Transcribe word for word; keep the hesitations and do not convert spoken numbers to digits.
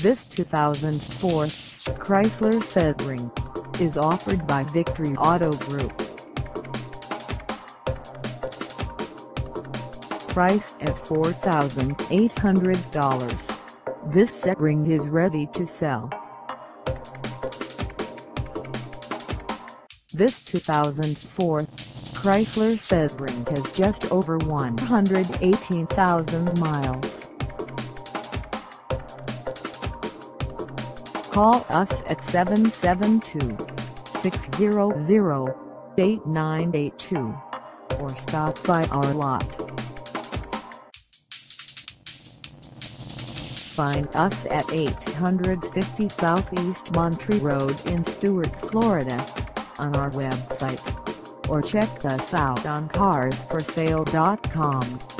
This two thousand four Chrysler Sebring is offered by Victory Auto Group. Price at four thousand eight hundred dollars, this Sebring is ready to sell. This two thousand four Chrysler Sebring has just over one hundred eighteen thousand miles. Call us at seven seven two, six zero zero, eight nine eight two or stop by our lot. Find us at eight fifty Southeast Monterey Road in Stuart, Florida, on our website, or check us out on cars for sale dot com.